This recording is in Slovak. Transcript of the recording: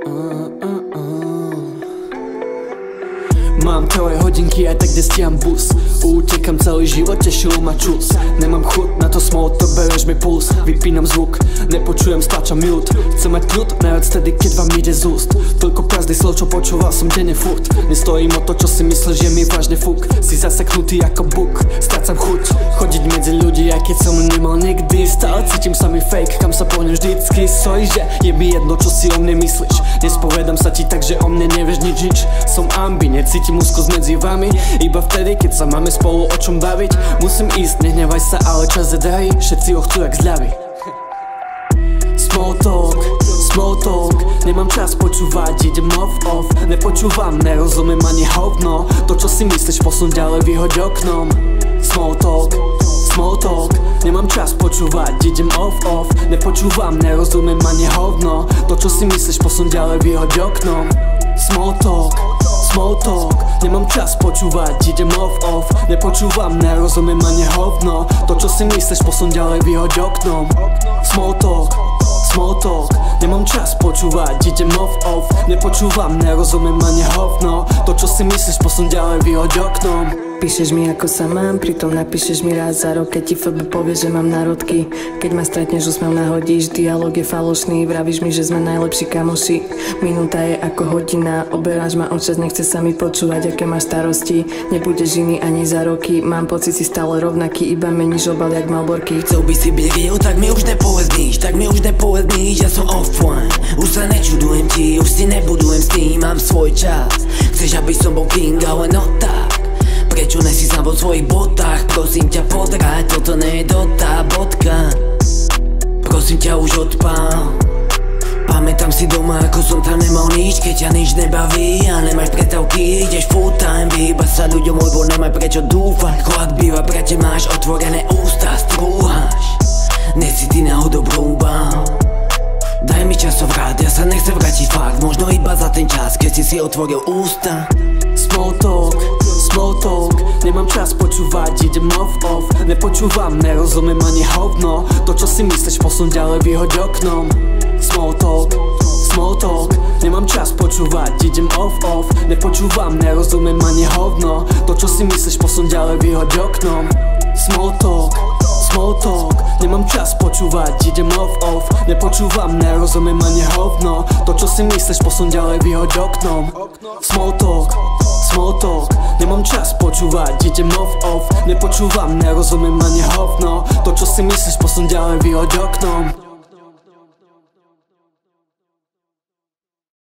Mám troje hodinky, aj tak nestíham bus. Utekam celý život, tešilo ma čus. Nemám chuť na to small talk, bereš mi puls. Vypínam zvuk, nepočujem, stlačam mute. Chcem mať kľud, najviac vtedy, keď vám ide z úst. Toľko prázdnych slov, čo počúval som denne furt. Nestojím o to, čo si myslíš, že mi vážne fúk. Si zaseknutý ako buk, strácam chuť chodiť medzi ľudí, aj keď som nemal nikdy. Stále cítim sa mi fake, kam sa pohnem vždycky. Stojí, že je mi jedno, čo si o mne myslíš. Nespovedám sa ti tak, že o mne nevieš nič. Som ambi, necítim úzkosť medzi vami. Iba vtedy, keď sa máme spolu o čom baviť. Musím ísť, nehnevaj sa, ale čas je drahý. Všetci ho chcú jak zľavy. Small talk, nemám čas počúvať, idem off. Nepočúvam, nerozumiem ani hovno. To čo si myslíš, posun ďalej, vyhoď oknom. Small talk, nemám čas počúvať, idem off. Nepočúvam, nerozumiem ani hovno. To čo si myslíš, posun ďalej, vyhoď oknom. Small talk, nemám čas počúvať, idem off. Nepočúvam, nerozumiem ani hovno. To čo si myslíš, posun ďalej, vyhoď oknom. Small talk, nemám čas počúvať, idem off. Nepočúvam, nerozumiem ani hovno. To čo si myslíš, posun ďalej, vyhoď oknom. Píšeš mi ako sa mám, pritom napíšeš mi raz za rok. Keď ti FB povieš, že mám národky. Keď ma stretneš, úsmev nahodíš. Dialóg je falošný, vravíš mi, že sme najlepší kamoši. Minúta je ako hodina, oberáš ma o čas, nechce sa mi počúvať, aké máš starosti. Nebudeš iný ani za roky, mám pocit si stále rovnaký, iba meníš obal jak Malborky. Chcel by si byť real, tak mi už nepovedníš, ja som offline. Už sa nečudujem ti, už si nebudujem s tým, mám svoj čas. Chceš, aby som bol king, ale no tak. Prečo nesi sám vo svojich botách? Prosím ťa podrať, toto nie je tá bodka. Prosím ťa už odpál. Pamätám si doma, ako som tam nemal nič. Keď ťa nič nebaví a nemáš predstavky, ideš full time, vyhýba sa ľuďom, lebo nemaj prečo dúfať. Chlad býva, prečo máš otvorené ústa, strúhaš. Nesi ty náhodou brúbal. Daj mi časovrat, ja sa nechcem vrátiť fakt. Možno iba za ten čas, keď si otvoril ústa. Small talk, nemám čas počúvať, idem off. Nepočúvam, nerozumiem ani hovno. To čo si myslíš, posun ďalej, vyhoď oknom. Small talk, nemám čas počúvať, idem off. Nepočúvam, nerozumiem ani hovno. To čo si myslíš, posun ďalej, vyhoď oknom. Small talk, nemám čas počúvať, idem off. Nepočúvam, nerozumiem ani hovno. To čo si myslíš, posun ďalej, vyhoď oknom. Small talk, nemám čas počúvať, idem off. Nepočúvam, nerozumiem ani hovno. To čo si myslíš, posun ďalej, vyhoď oknom.